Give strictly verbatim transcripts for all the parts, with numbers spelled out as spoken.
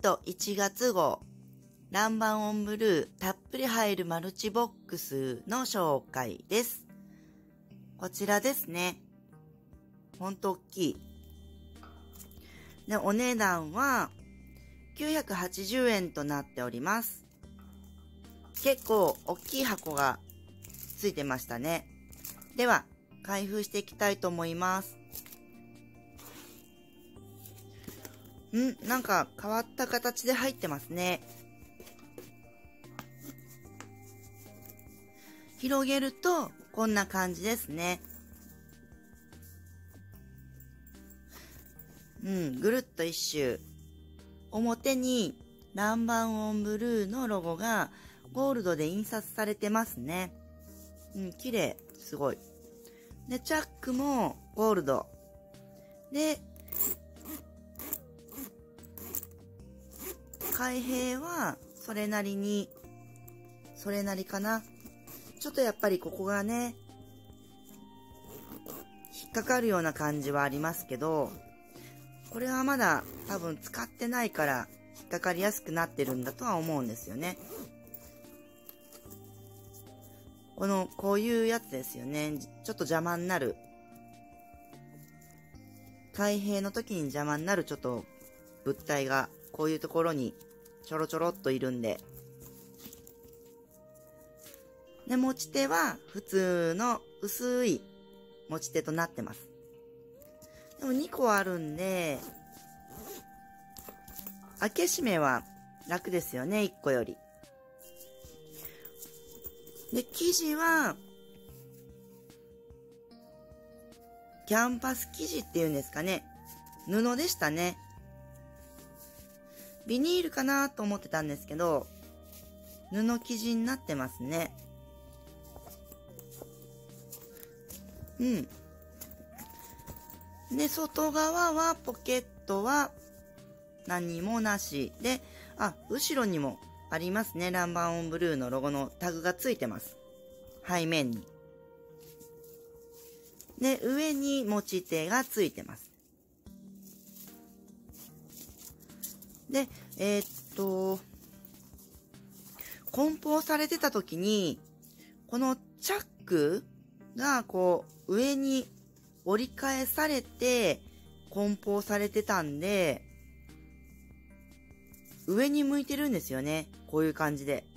トいちがつ号、ランバンオンブルーたっぷり入るマルチボックスの紹介です。こちらですね。ほんと大きい。で、お値段はきゅうひゃくはちじゅうえんとなっております。結構大きい箱がついてましたね。では、開封していきたいと思います。ん、なんか変わった形で入ってますね。広げるとこんな感じですね。うん、ぐるっと一周。表にランバンオンブルーのロゴがゴールドで印刷されてますね。うん、綺麗。すごい。で、チャックもゴールド。で、開閉はそれなりに、それなりかな。ちょっとやっぱりここがね、引っかかるような感じはありますけど、これはまだ多分使ってないから引っかかりやすくなってるんだとは思うんですよね。この、こういうやつですよね。ちょっと邪魔になる。開閉の時に邪魔になるちょっと物体がこういうところにちょろちょろっといるんで。で、持ち手は普通の薄い持ち手となってます。でもにこあるんで、開け閉めは楽ですよね、いっこより。で、生地は、キャンパス生地っていうんですかね。布でしたね。ビニールかなと思ってたんですけど、布生地になってますね。うん。で、外側はポケットは何もなしで、あ、後ろにもありますね。ランバンオンブルーのロゴのタグがついてます。背面に。で、上に持ち手がついてます。で、えー、っと、梱包されてた時に、このチャックがこう上に折り返されて梱包されてたんで、上に向いてるんですよね。こういう感じで。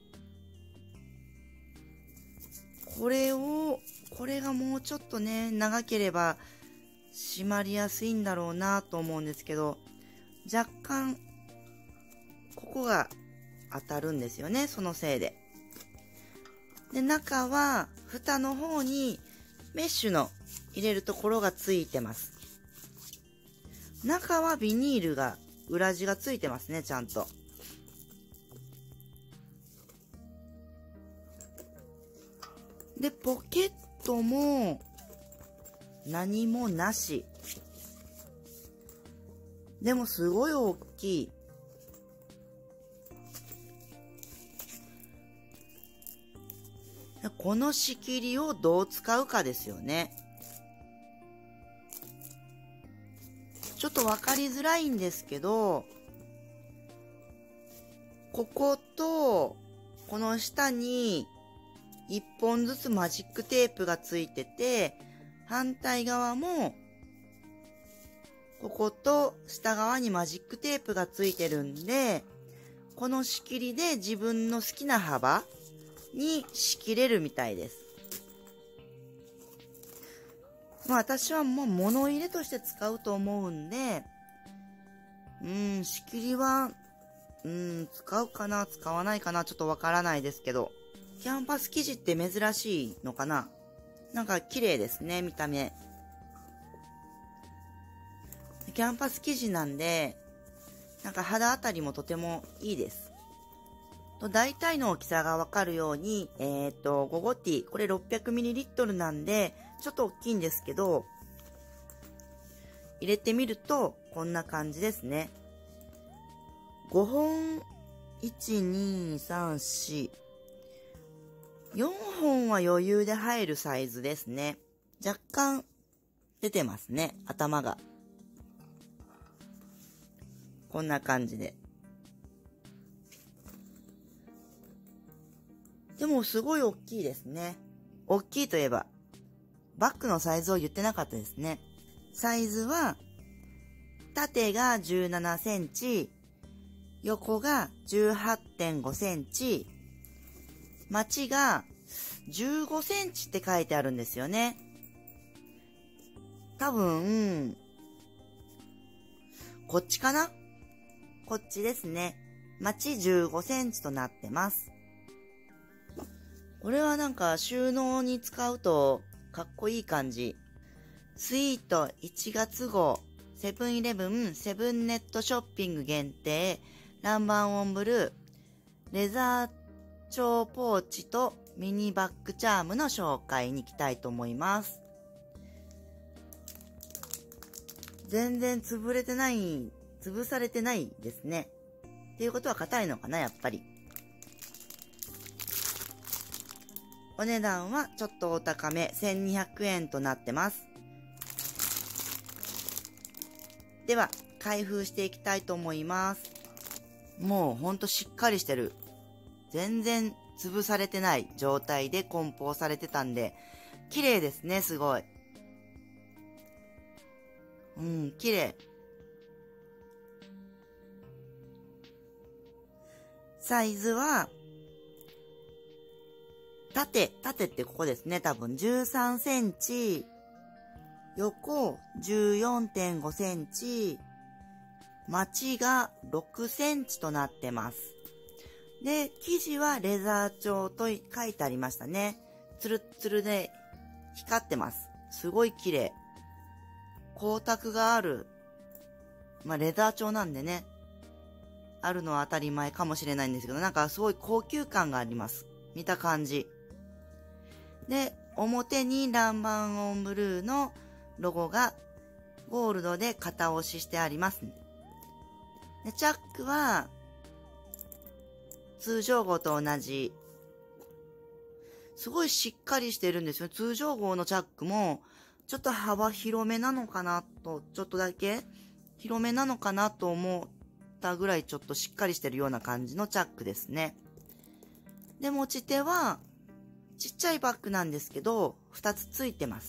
これを、これがもうちょっとね、長ければ締まりやすいんだろうなと思うんですけど、若干、ここが当たるんですよね。そのせいで。で、中は、蓋の方にメッシュの入れるところがついてます。中はビニールが、裏地がついてますね、ちゃんと。で、ポケットも、何もなし。でもすごい大きい。この仕切りをどう使うかですよね。ちょっとわかりづらいんですけど、ここと、この下に一本ずつマジックテープがついてて、反対側も、ここと下側にマジックテープがついてるんで、この仕切りで自分の好きな幅に仕切れるみたいです。まあ私はもう物入れとして使うと思うんで、うーん、仕切りは、うーん、使うかな使わないかなちょっとわからないですけど、キャンパス生地って珍しいのかな。なんか綺麗ですね、見た目。キャンパス生地なんで、なんか肌あたりもとてもいいです。大体の大きさがわかるように、えっと、ゴゴティ、これ ろっぴゃくミリリットル なんで、ちょっと大きいんですけど、入れてみると、こんな感じですね。ごほん、いち、に、さん、し、よんほんは余裕で入るサイズですね。若干出てますね、頭が。こんな感じで。 でもすごい大きいですね。大きいといえば、バッグのサイズを言ってなかったですね。サイズは、縦がじゅうななセンチ、横が じゅうはってんごセンチ、まちがじゅうごセンチって書いてあるんですよね。多分、こっちかな？こっちですね。まちじゅうごセンチとなってます。これはなんか収納に使うとかっこいい感じ。スイートいちがつ号、セブンイレブン、セブンネットショッピング限定、ランバンオンブルー、レザー調ポーチとミニバッグチャームの紹介に行きたいと思います。全然潰れてない、潰されてないですね。っていうことは硬いのかな、やっぱり。お値段はちょっとお高め、せんにひゃくえんとなってます。では、開封していきたいと思います。もうほんとしっかりしてる。全然潰されてない状態で梱包されてたんで、綺麗ですね、すごい。うん、綺麗。サイズは、縦、縦ってここですね、多分じゅうさんセンチ、横 じゅうよんてんごセンチ、まちがろくセンチとなってます。で、生地はレザー調と書いてありましたね。ツルッツルで光ってます。すごい綺麗。光沢がある。まあ、レザー調なんでね。あるのは当たり前かもしれないんですけど、なんかすごい高級感があります。見た感じ。で、表にランバンオンブルーのロゴがゴールドで型押ししてあります。で、チャックは通常号と同じ。すごいしっかりしてるんですよ。通常号のチャックもちょっと幅広めなのかなと、ちょっとだけ広めなのかなと思ったぐらいちょっとしっかりしてるような感じのチャックですね。で、持ち手はちっちゃいバッグなんですけど、ふたつついてます。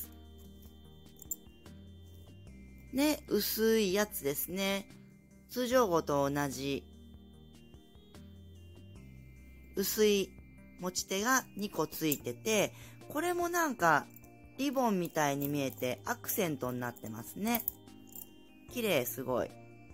で、薄いやつですね。通常号と同じ。薄い持ち手がにこついてて、これもなんかリボンみたいに見えてアクセントになってますね。綺麗、すごい。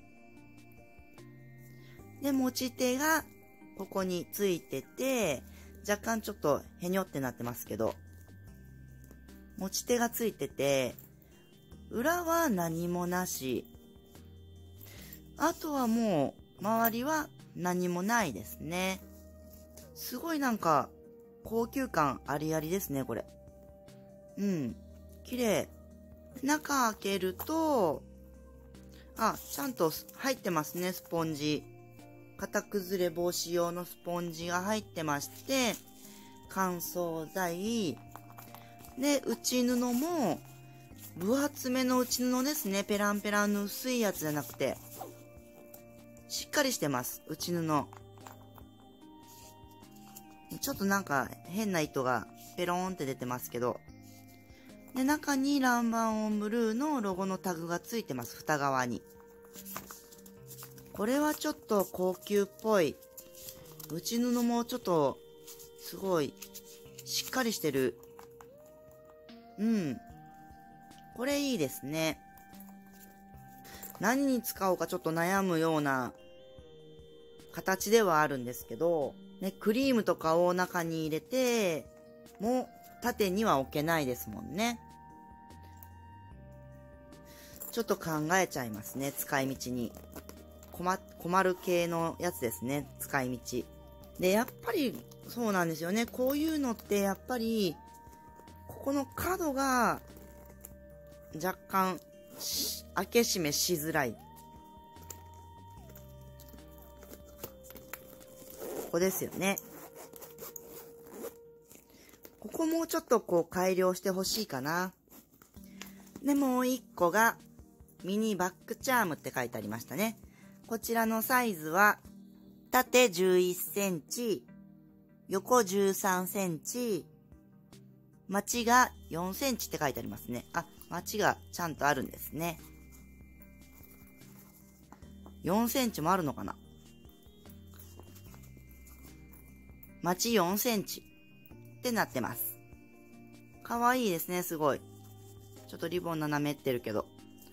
で、持ち手がここについてて、若干ちょっとへにょってなってますけど、持ち手がついてて、裏は何もなし。あとはもう、周りは何もないですね。すごいなんか、高級感ありありですね、これ。うん。綺麗。中開けると、あ、ちゃんと入ってますね、スポンジ。型崩れ防止用のスポンジが入ってまして、乾燥剤。で、内布も、分厚めの内布ですね。ペランペランの薄いやつじゃなくて。しっかりしてます、内布。ちょっとなんか変な糸がペローンって出てますけど。で、中にランバンオンブルーのロゴのタグがついてます、蓋側に。これはちょっと高級っぽい。内布もちょっと、すごい、しっかりしてる。うん。これいいですね。何に使おうかちょっと悩むような形ではあるんですけど、ね、クリームとかを中に入れて、もう縦には置けないですもんね。ちょっと考えちゃいますね、使い道に。困、困る系のやつですね、使い道。で、やっぱり、そうなんですよね。こういうのってやっぱり、ここの角が、若干、開け閉めしづらい。ここですよね。ここもうちょっとこう改良してほしいかな。で、もう一個が、ミニバッグチャームって書いてありましたね。こちらのサイズは、縦じゅういっセンチ、 横じゅうさんセンチ、まちがよんセンチって書いてありますね。あ、まちがちゃんとあるんですね。よんセンチもあるのかな。まちよんセンチってなってます。かわいいですね、すごい。ちょっとリボン斜めってるけど。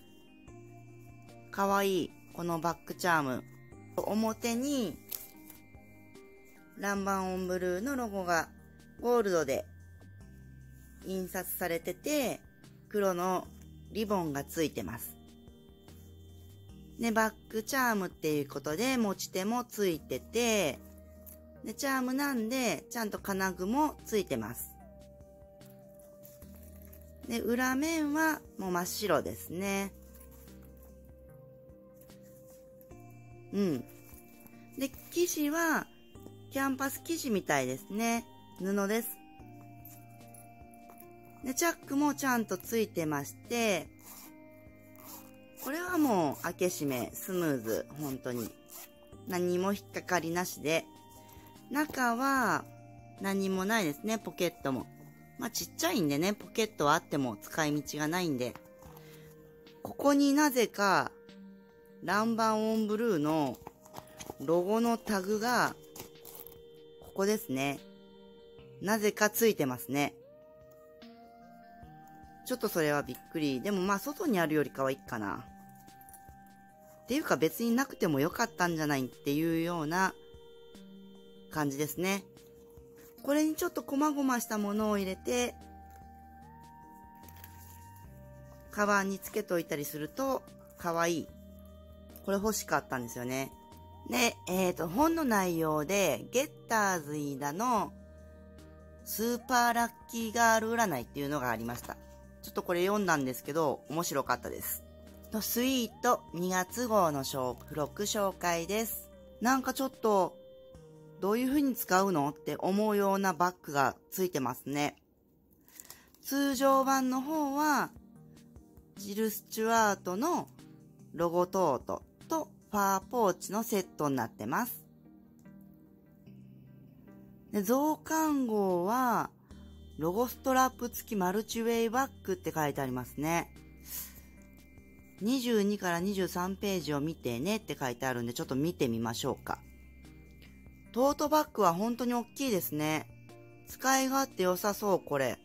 かわいい。このバックチャーム。表に、ランバンオンブルーのロゴがゴールドで印刷されてて、黒のリボンがついてます。で、バックチャームっていうことで持ち手もついてて、で、チャームなんで、ちゃんと金具もついてます。で、裏面はもう真っ白ですね。うん。で、生地は、キャンパス生地みたいですね。布です。で、チャックもちゃんとついてまして、これはもう開け閉めスムーズ、本当に。何も引っかかりなしで。中は何もないですね、ポケットも。まあちっちゃいんでね、ポケットはあっても使い道がないんで。ここになぜか、ランバンオンブルーのロゴのタグが、ここですね。なぜかついてますね。ちょっとそれはびっくり。でもまあ外にあるよりかはいいかな。っていうか別になくてもよかったんじゃないっていうような感じですね。これにちょっと細々したものを入れて、カバンにつけといたりするとかわいい。これ欲しかったんですよね。で、えっと、本の内容で、ゲッターズ飯田のスーパーラッキーガール占いっていうのがありました。ちょっとこれ読んだんですけど、面白かったです。スイートにがつ号の付録紹介です。なんかちょっと、どういう風に使うのって思うようなバッグがついてますね。通常版の方は、ジル・スチュワートのロゴトートとファーポーチのセットになってます。で、増刊号は、ロゴストラップ付きマルチウェイバッグって書いてありますね。にじゅうにからにじゅうさんページを見てねって書いてあるんで、ちょっと見てみましょうか。トートバッグは本当に大きいですね。使い勝手良さそう、これ。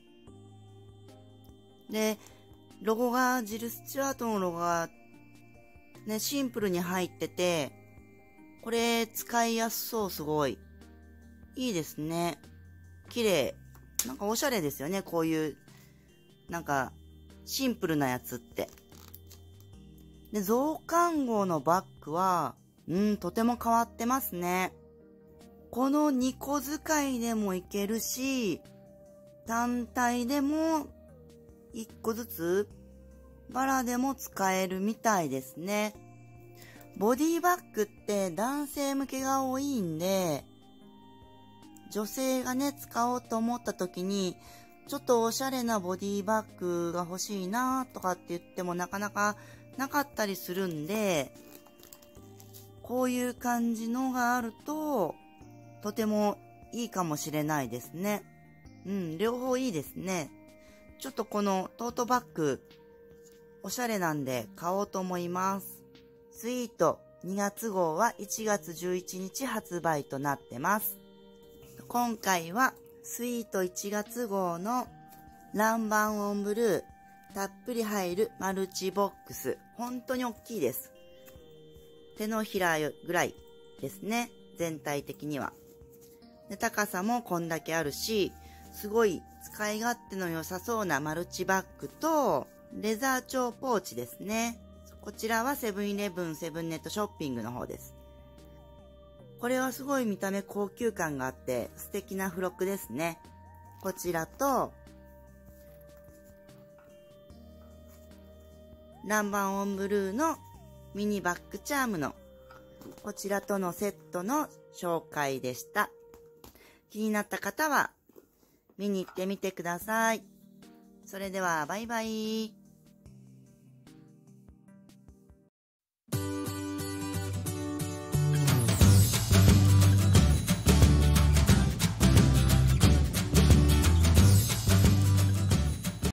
で、ロゴが、ジル・スチュワートのロゴが、ね、シンプルに入ってて、これ使いやすそう、すごい。いいですね。綺麗。なんかおしゃれですよね、こういう、なんか、シンプルなやつって。で、増刊号のバッグは、うん、とても変わってますね。このにこ使いでもいけるし、単体でもいっこずつ、バラでも使えるみたいですね。ボディバッグって男性向けが多いんで、女性がね、使おうと思った時に、ちょっとおしゃれなボディバッグが欲しいなとかって言ってもなかなかなかったりするんで、こういう感じのがあると、とてもいいかもしれないですね。うん、両方いいですね。ちょっとこのトートバッグ、おしゃれなんで買おうと思います。スイートにがつ号はいちがつじゅういちにち発売となってます。今回はスイートいちがつ号のランバンオンブルーたっぷり入るマルチボックス。本当に大きいです。手のひらぐらいですね。全体的には。で、高さもこんだけあるし、すごい使い勝手の良さそうなマルチバッグと、レザー調ポーチですね。こちらはセブンイレブンセブンネットショッピングの方です。これはすごい見た目高級感があって素敵な付録ですね。こちらと、ランバンオンブルーのミニバッグチャームのこちらとのセットの紹介でした。気になった方は見に行ってみてください。それではバイバイ。